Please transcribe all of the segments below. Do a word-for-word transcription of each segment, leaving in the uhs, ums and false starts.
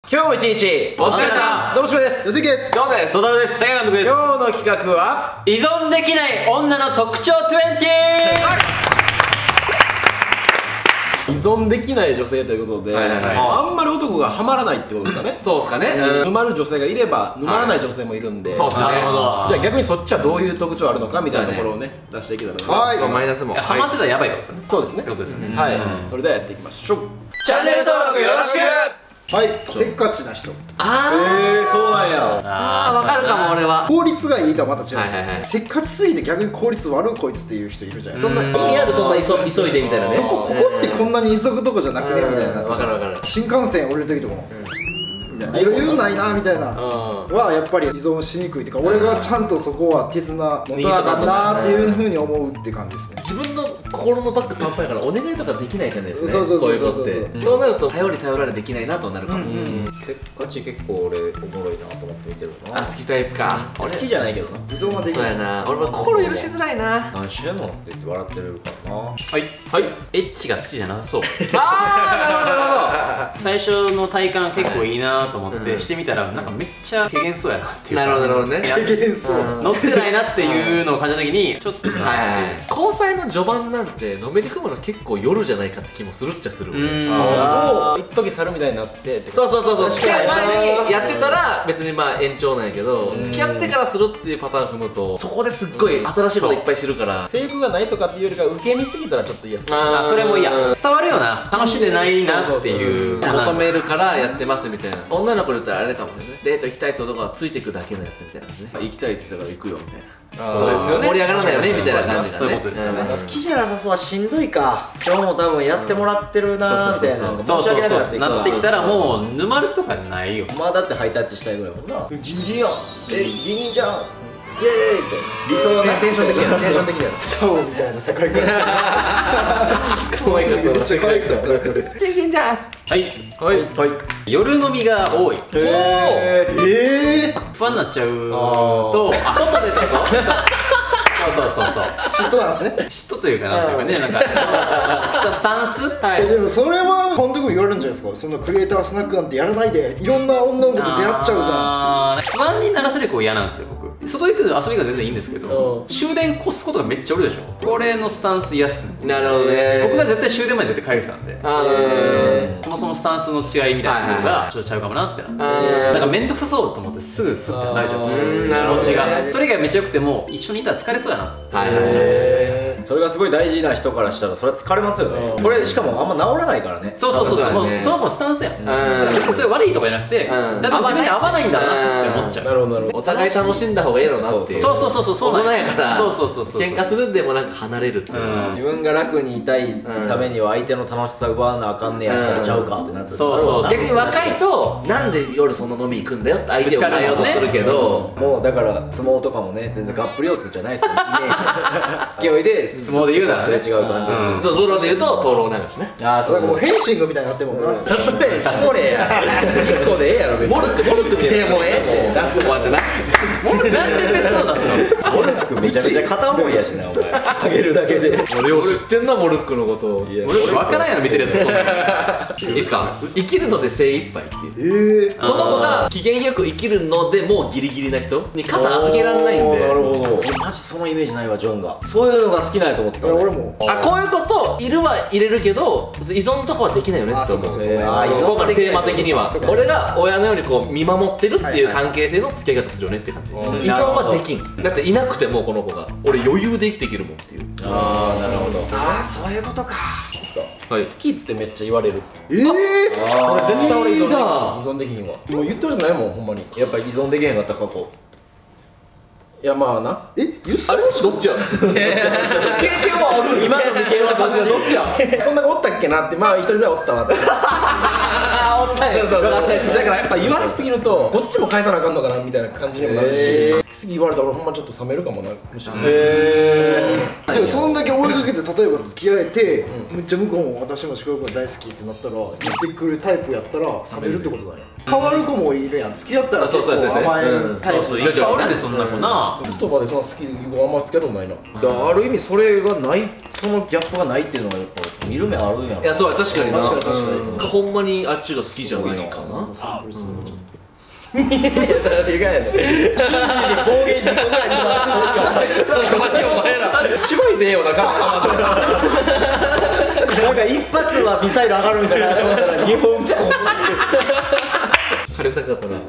今日も一日お疲れさん。どうもしこです。 鈴木です。 どうです。 戸田です。 佐賀監督です。 今日の企画は依存できない女の特徴にじゅう。 依存できない女性ということで、あんまり男がハマらないってことですかね。 そうですかね。 沼る女性がいれば沼らない女性もいるんで、 そうですね。なるほど。 じゃあ逆にそっちはどういう特徴あるのかみたいなところをね出していけたらな。 はい。 マイナスもハマってたらやばいってことですね。 そうですね。 ってことですよね。 はい。それではやっていきましょう。 チャンネル登録よろしく。 はい、せっかちな人。 あえー、そうなんや。 あ、わかるかも俺は。 効率がいいとはまた違う。 はいはいはい。 せっかちすぎて逆に効率悪いこいつっていう人いるじゃないですか。 そんな意味あるそんな急いでみたいなね。 そこここってこんなに急ぐとこじゃなくねみたいな。 わかるわかる。 新幹線降りる時とかも。余裕ないなみたいなはやっぱり依存しにくいっていうか、俺がちゃんとそこは手綱持たなあかんなっていうふうに思うって感じですね。 自分の心のバッグパンパンやからお願いとかできないじゃないですね。 そうそうそうそうこういうことってそうなると頼り頼られできないなとなるかも。 せっかち結構俺おもろいなと思って見てるな。 あ、好きタイプか。 好きじゃないけどな。 依存はできない。 そうやな、俺は心許しづらいな。 何してんのって言って笑ってるからな。 はいはい。エッチが好きじゃなさそう。ああ、なるほどなるほど。最初の体感結構いいなと思ってしてみたらなんかめっちゃ軽減そうやなっていう。 なるほどなるほどね。 軽減そう。 乗ってないなっていうのを感じた時にちょっとはいはいはい。交際の序盤なんてのめり込むの結構夜じゃないかって気もするっちゃする。 うん。 ああ、一時猿みたいになってそうそうそうそう。付き合う前にやってたら別にまあ延長なんやけど、付き合ってからするっていうパターン踏むとそこですっごい新しいこといっぱい知るから。 性欲がないとかっていうよりか受け身すぎたらちょっと嫌です。 あ、それも嫌。伝わるよな。楽しんでないなっていう。 求めるからやってますみたいな。女の子で言ったらあれかもね。デート行きたいって男がついてくだけのやつみたいなね。行きたいって言ったから行くよみたいな。 そうですよね。 盛り上がらないよねみたいな感じだね。 そういうことですよね。 好きじゃなさそうはしんどいか。今日も多分やってもらってるなーみたいな。 そうそうそう。なってきたらう。 もう沼るとかないよ。 まあだってハイタッチしたいぐらいもんな。ギンギンやん。え、ギンギンじゃん。イエーイって理想のテンション的にはテンション的にはシャオみたいな世界観。 可愛かった。 めっちゃ可愛かった。 はいはいはい。夜飲みが多い。 ええ。 不安になっちゃうと、あ、外でってこと？そうそうそうそう。 嫉妬なんですね。 嫉妬というかなんというかね、なんかスタンス？はえ、 い。 でもそれは本当に言われるんじゃないですか。そんなクリエイタースナックなんてやらないで、いろんな女の子と出会っちゃうじゃん。 あー、不安にならせる子嫌なんですよ僕。外行く遊びが全然いいんですけど、終電越すことがめっちゃ多いでしょ。これのスタンス嫌っすね。 なるほどね。 僕が絶対終電まで絶対帰る人なんで、そもそもスタンスの違いみたいなのがちょっとちゃうかもなってなって、なんか面倒くさそうと思ってすぐスッてなるじゃん。気持ちがそれ以外めっちゃ良くても一緒にいたら疲れそうやな。 はいはいはい。 それがすごい大事な人からしたらそれは疲れますよね。これしかもあんま治らないからね。 そうそうそうそう。もうその子のスタンスやん。別にそれ悪いとかじゃなくて、だって自分に合わないんだなって思っちゃう。 なるほどなるほど。 お互い楽しんだ方がいいやろなっていう。 そうそうそうそうそう。 大人やからそうそうそうそう。 喧嘩するんでもなんか離れるっていう。 自分が楽にいたいためには相手の楽しさ奪わなあかんねやったらちゃうかってなって。 そうそう。 逆に若いとなんで夜そんな飲み行くんだよって相手を変えようとするけど、 もうだから相撲とかもね全然がっぷり四つじゃないですよ。イメージ勢いで相撲で言うならね。 すれ違う感じです。 そうゾロで言うと灯籠流しね。 ああそう。 だからもうフェンシングみたいになってもんな。 例えば絞れや一個でええやろ。モルックモルックみたいな。もうええって出すこうやってな。 モルックなんで別の出すの？ モルックめちゃめちゃ片思いやしなお前。あげるだけで。 俺知ってんなモルックのことを。 いや俺分からんやろ見てるやつ。 いいですか。生きるので精一杯っていう。 ええ。 その子が機嫌よく生きるのでもうギリギリな人に肩預けられないんで。 なるほど。俺マジそのイメージないわジョンが。そういうのが好きなんやと思ってた。 いや俺も。 あ、こういうこといるは入れるけど依存とかはできないよねって思う。 あそうかそうかえーあー依存今回のテーマ的にはそうか俺が親のようにこう見守ってるっていう関係性の付き合い方するよねって感じ。依存はできん。だっていなくてもこの子が俺余裕で生きていけるもんっていう。 ああなるほど。 ああそういうことか。 はい。 好きってめっちゃ言われる。 ええ。 これ絶対俺依存できん。依いいな存できひんわ。もう言ってほしくないもんほんまに。 やっぱ依存できへんかった過去。 いやまあな。 え言っあれどっちや経験はある。今の経験は感じどっちや。 そんな子おったっけなって、まあ一人ぐらいおったわって。 あ、おったんや。 そうそう。だからやっぱ言われすぎるとこっちも返さなあかんのかなみたいな感じにもなるし、好次言われたら俺ほんまちょっと冷めるかもな、むしろ。 へえ。でもそんだけ追いかけて例えば付き合えて、めっちゃ向こうも私も鹿君大好きってなったら言ってくるタイプやったら冷めるってことだよ。変わる子もいるやん。付き合ったら結構甘えるタイプ。 そうそう、いっぱいおるでそんな子な。 言葉でそんな好きであんま付き合ったことないな。 ある意味それがない、そのギャップがないっていうのがやっぱ見る目あるんやろ。 いや、そうや、確かにな。 確かに確かに。 ほんまにあっちが好きじゃないかな。 いや、だから意外やね。瞬時に暴言に来ないお前ら芝居でええよな、カなんか一発はミサイル上がるみたいなと思ったら日本語火力高かったな。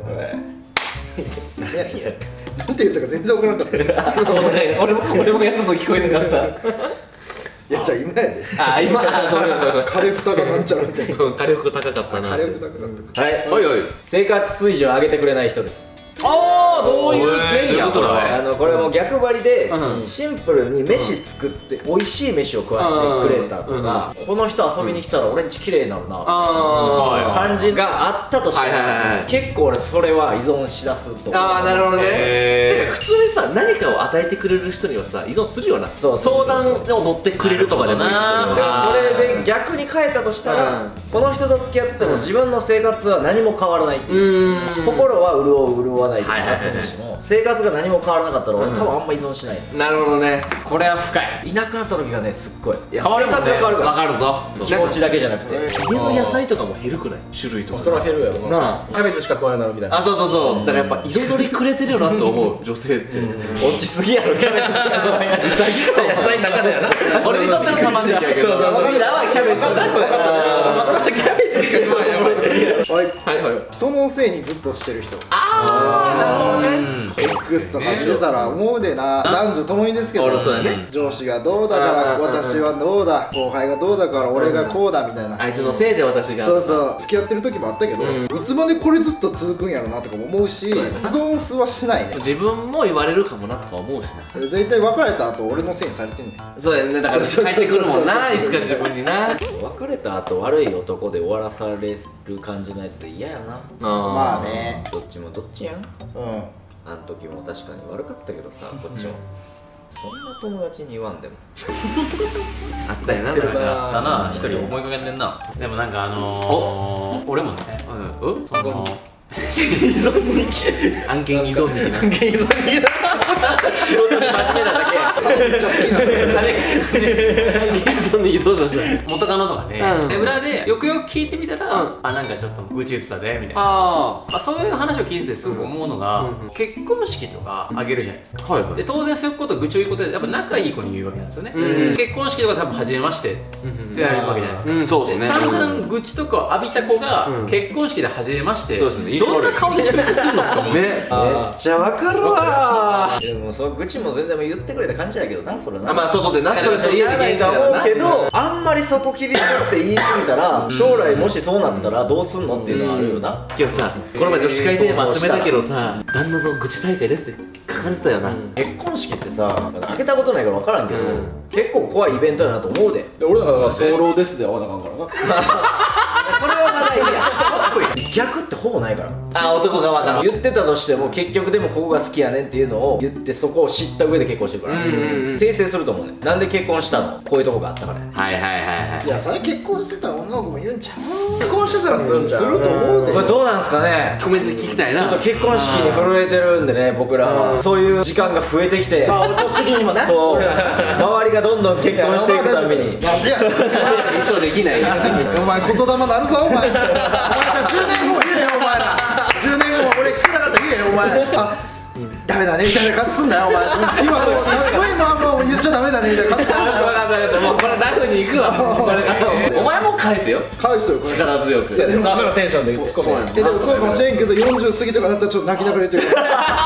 なんて言ったか全然分からなかった俺も俺もやつの聞こえなかった。 いや、じゃあ今やで。 あ、今、あ、ごめんごめんごめん。 火力高なんちゃらみたいな。 火力高かったな。 火力高かった。 はい、 おいおい。 生活水準上げてくれない人です。 ああ、どういう面やこれ。 あのこれも逆張りでうんシンプルに飯作って美味しい飯を食わしてくれたとか、この人遊びに来たら俺んち綺麗になるなあ感じがあったとしても、結構俺それは依存しだすと思う。 ああ、なるほどね。 へーてか普通にさ、何かを与えてくれる人にはさ、依存するよな。 そうそう相談を乗ってくれるとかでもいいし。 だからそれで逆に変えたとしたら、この人と付き合ってても自分の生活は何も変わらないっていう、心は潤う潤わないとかあったとしても、生活が何も変わらなかったら俺多分あんま依存しない。 なるほどね。 これは深い。 いなくなった時がね、すっごい変わるもんね。 生活が変わるからわかるぞ。 気持ちだけじゃなくて、 家の野菜とかも減るくない？種類とか。 それは減るやろな。 なあ。 キャベツしか食わなくなるみたいな。 あ、そうそうそう。だからやっぱ彩りくれてるよなと思う女性って。 落ちすぎやろキャベツしか食わない。 うさぎと野菜の中だよな。俺にとっての卵だけど。俺らはキャベツだ。キャベツしか食わない。 はい、 はいはい。 人のせいにずっとしてる人。 ああ、なるほどね。 X とか見てたら思うでな、男女ともにですけど、 俺そうやね。 上司がどうだから私はどうだ、後輩がどうだから俺がこうだみたいな。 相手のせいで私が。 そうそう、付き合ってる時もあったけど、いつまでこれずっと続くんやろなとかも思うし、依存すはしないね。 自分も言われるかもなとか思うしな。 大体別れた後俺のせいにされてんねん。 そうやね。だから帰ってくるもんな、いつか自分にな。 別れた後悪い男で終わらされる感じのやつ嫌やな。 まあね、 どっちもどっちやん。 うん。 あの時も確かに悪かったけどさ、こっちもそんな友達に言わんでもあったよな。 なんかあったな、一人思いかけんねんな。でもなんかあのー、俺もね、 うん。 その依存に案件依存的な。 案件依存に仕事に真面目なだけめっちゃ好きな人。 依存にどうしました元カノとかね、 うんで裏でよくよく聞いてみたら、あ、なんかちょっと愚痴言ってたでみたいな。 あまあ、そういう話を聞いててすごく思うのが、結婚式とかあげるじゃないですか。 はいはい。 で当然そういうこと愚痴を言うことでやっぱ仲いい子に言うわけなんですよね。 うん結婚式とか多分初めましてってなるわけじゃないですか。 うん、そうですね。 散々愚痴とかを浴びた子がうん結婚式で初めまして、 そうですねどんな顔で祝福するのって思う。 ね。 めっちゃわかるわ。でもその愚痴も全然言ってくれた感じやけどな、それな。 あ、まあ外でな、それ知らないと思うけど、あんまりそこ切り取って言い過ぎたら、将来もしそうなったらどうすんのっていうのはあるよな。 けどさ、この前女子会テーマ集めたけどさ、旦那の愚痴大会ですって書かれてたよな。 結婚式ってさ、開けたことないから分からんけど、 うん結構怖いイベントやなと思うで。 で俺だから早漏ですで会わなあかんからな。 これはまだいいや。かっこいい。逆ってほぼないから。 あ、男側から。 言ってたとしても結局でもここが好きやねんっていうのを言ってそこを知った上で結婚してるから、 うんうんうん訂正すると思うね。なんで結婚したの、こういうとこがあったから。 はいはいはいはいいや、それ結婚してたら女の子も言うんちゃう。 結婚してたらするんちゃう。 すると思うで。 これどうなんすかね。 コメント聞きたいな。 ちょっと結婚式に震えてるんでね、僕らはそういう時間が増えてきて、 まあお年にもね。 そう周りがどんどん結婚していくためになんでや。 一生できない。 お前言霊なるぞお前。お前じゃあじゅうねんごも言えよお前ら。じゅうねんごも俺好きなかったら言えよお前。あ、ダメだねみたいな感じすんだよお前。今もう今もう言っちゃダメだねみたいな感じすんだよ。 もうこれラフに行くわ。これからお前も返せよ。 返すよこれ。 力強く。 いやでもダメなテンションで突っ込む。 えでもそうかもしれんけどよんじゅう過ぎとかなったらちょっと泣きながら言ってる。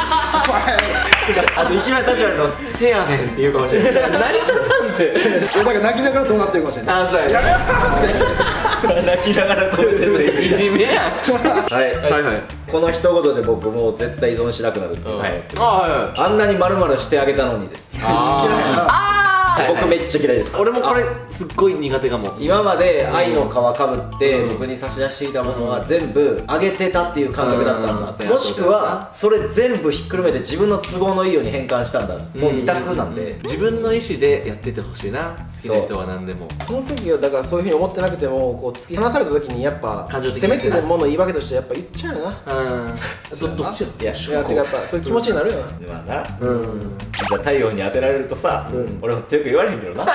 あと一番立ち悪いの「せやねん」って言うかもしれない。 成り立たんって。 だから泣きながらどうなってるかもしれない。 あ、そうや。 泣きながら止めてる。 いじめやん。 はいはいはい。 この一言で僕もう絶対依存しなくなるっていうのがあるんですけど、 あ、はいはい。 あんなに丸々してあげたのにです。 嫌いやな。 あ僕めっちゃ嫌いです。 俺もこれすっごい苦手かも。 今まで愛の皮かぶって僕に差し出してきたものは全部あげてたっていう感覚だったんだ、もしくはそれ全部ひっくるめて自分の都合のいいように変換したんだ、もう二択なんで、 自分の意思でやっててほしいな、好きな人は何でも。 その時はだからそういうふうに思ってなくてもこう突き放された時にやっぱせめてでもの言い訳としてやっぱ言っちゃうよな。 うんどどっちよ。 いやいやてかやっぱそういう気持ちになるよな。 まあな、 うんじゃあ太陽に当てられるとさ、俺も強く言われへんけどな。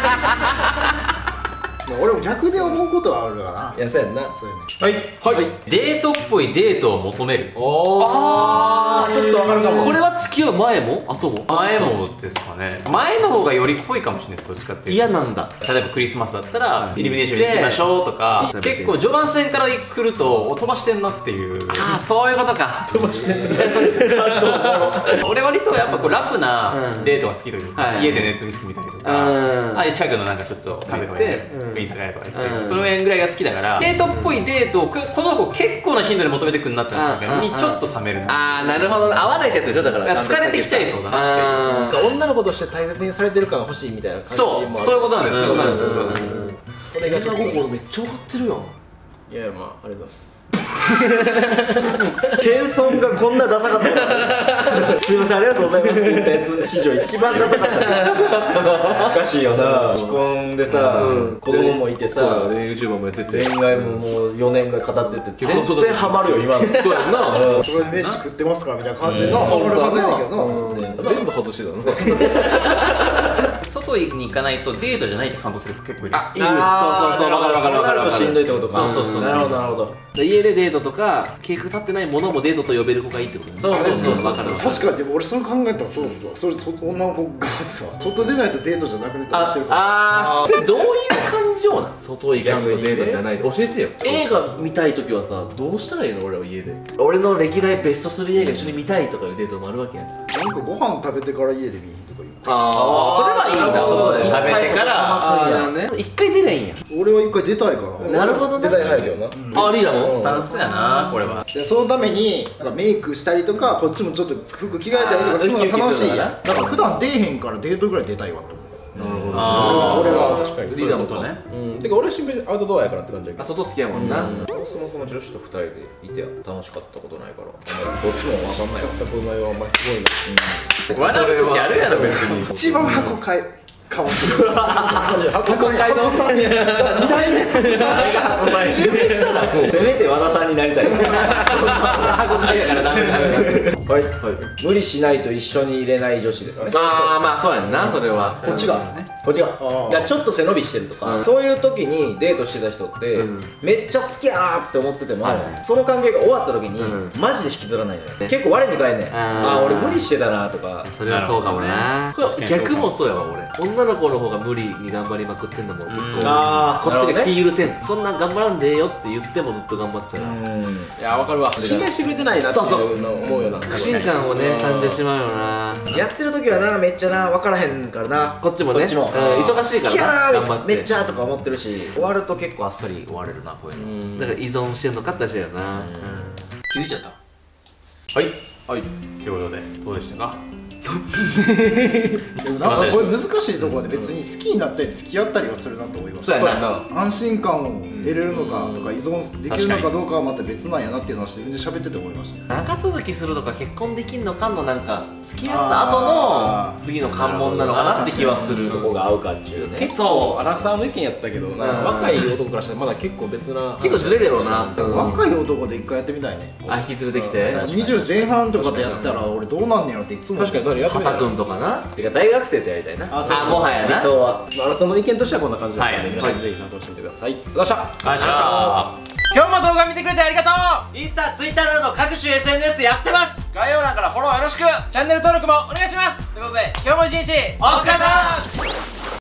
俺も逆で思うことはあるわな。 いやそうやんな。 そういうのはいはいデートっぽいデートを求める。 ああちょっとわかるかも。 これは付き合う前も後も前もですかね。前の方がより濃いかもしれないです。どっちかっていうと嫌なんだ。 例えばクリスマスだったらイルミネーションに行きましょうとか、結構序盤戦から来ると飛ばしてんなっていう。 ああそういうことか。 飛ばしてんな俺割とやっぱこうラフなデートが好きというか、家でネットフリックス見たりとか、ああいう近くのなんかちょっとカフェとかで居酒屋とか行ってその辺ぐらいが好きだから、デートっぽいデートをこの子結構な頻度で求めてくんなってなった時にちょっと冷める。 ああなるほど、合わないってやつでしょ。だから疲れてきちゃいそうだなって。 女の子として大切にされてる感が欲しいみたいな感じそうもある。 そういうことなんです。そういうことなんです。 それがちょっとめっちゃ分かってるやん。 いやまあありがとうございます。 謙遜がこんなダサかった。すいませんありがとうございますって言ったやつ史上一番ダサかった。おかしいよな。既婚でさ子供もいてさ YouTuber もやってて恋愛ももうよねんぐらい語ってて全然ハマるよ今の。 そうやんな。 それで飯食ってますからみたいな感じのハマるはずやねんけどな。 全部外してたの。 外に行かないとデートじゃないって感動する人結構いる。 あいる。そうそうそう分かる分かる分かる分かる。 しんどいってことか。 そうそうそう。 なるほどなるほど。 家でデートとか計画立ってないものもデートと呼べる子がいいってことね。 そうそうそう分かる。 確かにでも俺それ考えたらそうっすわ。それそ女の子がさ外出ないとデートじゃなくねって思ってるから。 ああそれどういう感情なん？外行かんとデートじゃない。教えてよ。映画見たい時はさどうしたらいいの？俺は家で俺の歴代ベストスリー映画一緒に見たいとかいうデートもあるわけやん。 なんかご飯食べてから家で見とか言う。 ああそれはいいんだ。外で食べてからね一回出ないんや。 俺は一回出たいから。 なるほどね。 出たい入るよな。 あリーダーもスタンスやなこれは。 でそのためになんかメイクしたりとかこっちもちょっと服着替えたりとかするのが楽しいやん。だから普段出えへんからデートぐらい出たいわと思う。 なるほど。あ俺は確かにリーダーもとね。 うんてか俺はシンプルにアウトドアやからって感じやけあ外好きやもんな。 そもそも女子と二人でいて楽しかったことないからどっちも分かんない。 どこの前はお前すごいな。 笑う時あるやろ別に。 一番箱買いかもしれない。 箱買いのさんに二代目襲名したらせめて和田さんになりたい。 箱買いやからダメダメダメ。 はい無理しないと一緒に入れない女子ですね。 ああまあそうやんなそれは。 こっちがこっちがいやちょっと背伸びしてるとか、そういう時にデートしてた人ってめっちゃ好きやなって思っててもその関係が終わった時にマジで引きずらないのよ。結構我に返んねん。ああ俺無理してたなとか。 それはそうかもな。これ逆もそうやわ俺。女の子の方が無理に頑張りまくってんだもん結構。 あこっちが気許せん。そんな頑張らんでええよって言ってもずっと頑張ってたら。 いやわかるわ。信頼してくれてないなっていうの思うよな。 不信感をね感じてしまうよな。 やってる時はなめっちゃな分からへんからな。 こっちもねこっちも忙しいからな頑張ってめっちゃとか思ってるし終わると結構あっさり終われるなこういうの。 だから依存してんのかって話だよな。 気づいちゃった。はいはいということでどうでしたか。 でもなんかこれ難しいところで別に好きになったり付き合ったりはするなと思います。 そうやな。 安心感を得れるのかとか依存できるのかどうかはまた別なんやなっていうのは自分で喋ってて思いました。 長続きするとか結婚できんのかのなんか付き合った後の次の関門なのかなって気はする。 どこが合うかっていうね。 結構アラサーの意見やったけどな、若い男からしたらまだ結構別な結構ずれるやろうな。 若い男で一回やってみたいね。 あ引き連れてきてにじゅう前半とかでやったら俺どうなんねやろっていつも確かにやってみたい。 畑君とかな。 てか大学生とやりたいな。 あそうそうあもはやな。 理想はアラサーの意見としてはこんな感じだったのではい皆さんぜひ参考にしてみてください。ありがとうございました。 ありがとうございました。今日も動画見てくれてありがとう。インスタ、ツイッターなど各種 エスエヌエス やってます。概要欄からフォローよろしく。チャンネル登録もお願いします。ということで今日も一日お疲れ様。